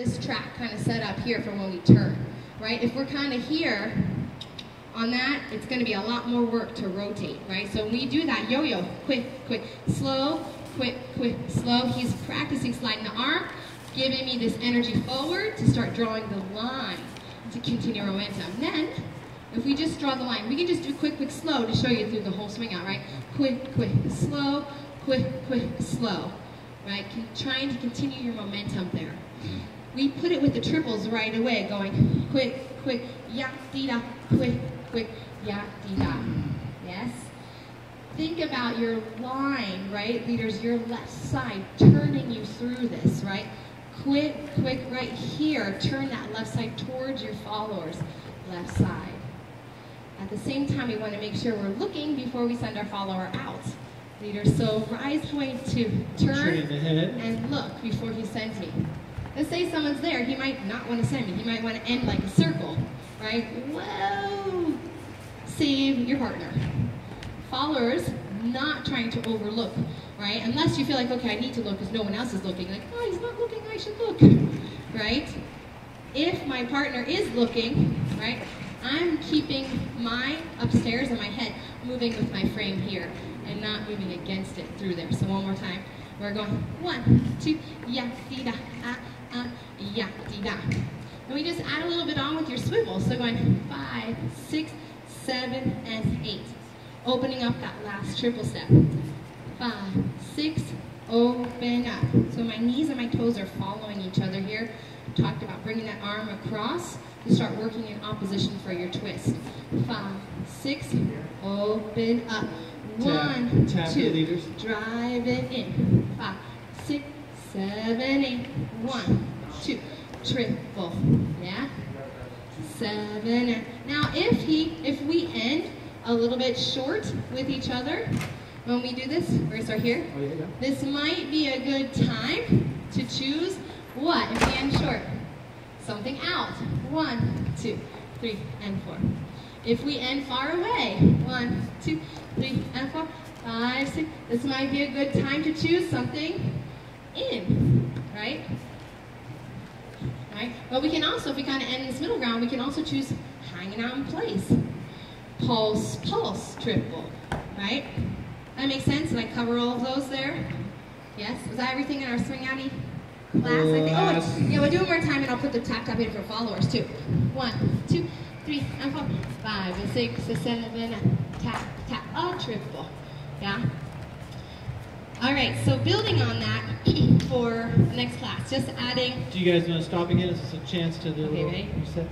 this track kind of set up here for when we turn, right? If we're kind of here on that, it's going to be a lot more work to rotate, right? So when we do that yo-yo, quick, quick, slow, quick, quick, slow, he's practicing sliding the arm, giving me this energy forward to start drawing the line to continue momentum. Then, if we just draw the line, we can just do quick, quick, slow to show you through the whole swing out, right? Quick, quick, slow, quick, quick, slow, right? Trying to continue your momentum there. We put it with the triples right away, going quick, quick, ya-dee-da, quick, quick, ya-dee-da. Yes? Think about your line, right? Leaders, your left side turning you through this, right? Quick, quick, right here, turn that left side towards your followers, left side. At the same time, we want to make sure we're looking before we send our follower out. Leaders, so Rye's going to turn and look before he sends me. Let's say someone's there, he might not want to send me. He might want to end like a circle, right? Whoa! Save your partner. Followers, not trying to overlook, right? Unless you feel like, okay, I need to look because no one else is looking. Like, oh, he's not looking, I should look, right? If my partner is looking, right, I'm keeping my upstairs and my head moving with my frame here and not moving against it through there. So one more time. We're going 1, 2, ya-dee-da, ya-dee-da. And we just add a little bit on with your swivel. So going 5, 6, 7, and 8. Opening up that last triple step. 5, 6, open up. So my knees and my toes are following each other here. We talked about bringing that arm across to start working in opposition for your twist. 5, 6, open up. 1, 2, drive it in. 5, 6, 7, 8. 1, 2, triple. Yeah? 7, 8. Now if we end a little bit short with each other, when we do this, we're going to start here. Oh, yeah. This might be a good time to choose what? If we end short, something out. 1, 2, 3, and 4. If we end far away, 1, 2, 3, and 4, 5, 6. This might be a good time to choose something in, right? Right? But we can also, if we kind of end this middle ground, we can also choose hanging out in place. Pulse, pulse, triple, right? That makes sense? Did I cover all of those there? Yes? Was that everything in our swing outie class? I think. Oh, yeah, we'll do it one more time and I'll put the tap in for followers too. 1, 2, 3, and 4, 5, and 6, and 7, and tap, tap, triple. Yeah? All right, so building on that for the next class, just adding. Do you guys want to stop again? Is this a chance to do okay, ready? Reset?